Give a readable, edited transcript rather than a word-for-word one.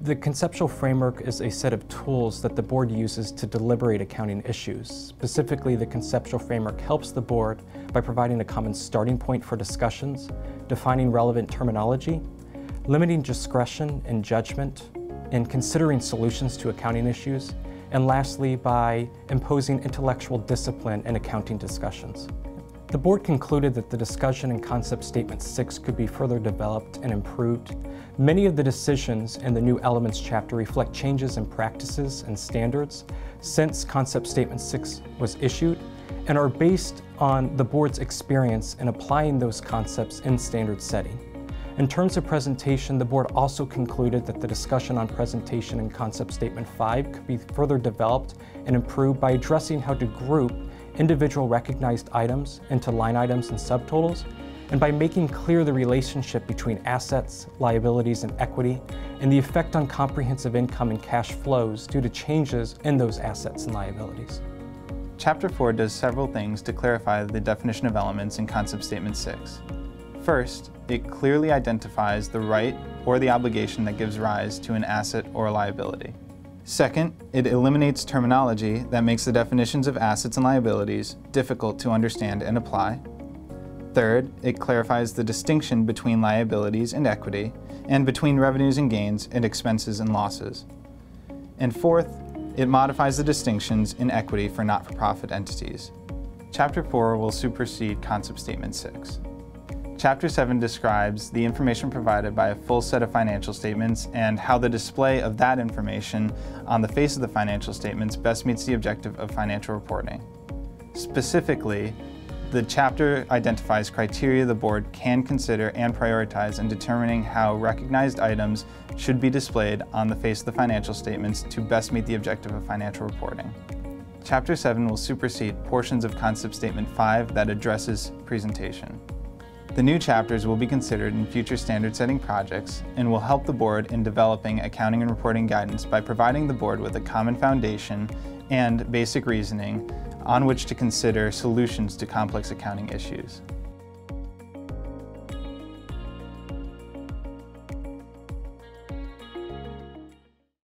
The conceptual framework is a set of tools that the board uses to deliberate accounting issues. Specifically, the conceptual framework helps the board by providing a common starting point for discussions, defining relevant terminology, limiting discretion and judgment, and considering solutions to accounting issues, and lastly, by imposing intellectual discipline in accounting discussions. The board concluded that the discussion in Concept Statement 6 could be further developed and improved. Many of the decisions in the New Elements chapter reflect changes in practices and standards since Concept Statement 6 was issued and are based on the board's experience in applying those concepts in standard setting. In terms of presentation, the board also concluded that the discussion on presentation in Concept Statement 5 could be further developed and improved by addressing how to group individual recognized items into line items and subtotals, and by making clear the relationship between assets, liabilities, and equity, and the effect on comprehensive income and cash flows due to changes in those assets and liabilities. Chapter 4 does several things to clarify the definition of elements in Concept Statement 6. First, it clearly identifies the right or the obligation that gives rise to an asset or a liability. Second, it eliminates terminology that makes the definitions of assets and liabilities difficult to understand and apply. Third, it clarifies the distinction between liabilities and equity, and between revenues and gains and expenses and losses. And fourth, it modifies the distinctions in equity for not-for-profit entities. Chapter 4 will supersede Concept Statement 6. Chapter 7 describes the information provided by a full set of financial statements and how the display of that information on the face of the financial statements best meets the objective of financial reporting. Specifically, the chapter identifies criteria the board can consider and prioritize in determining how recognized items should be displayed on the face of the financial statements to best meet the objective of financial reporting. Chapter 7 will supersede portions of Concept Statement 5 that addresses presentation. The new chapters will be considered in future standard-setting projects and will help the board in developing accounting and reporting guidance by providing the board with a common foundation and basic reasoning on which to consider solutions to complex accounting issues.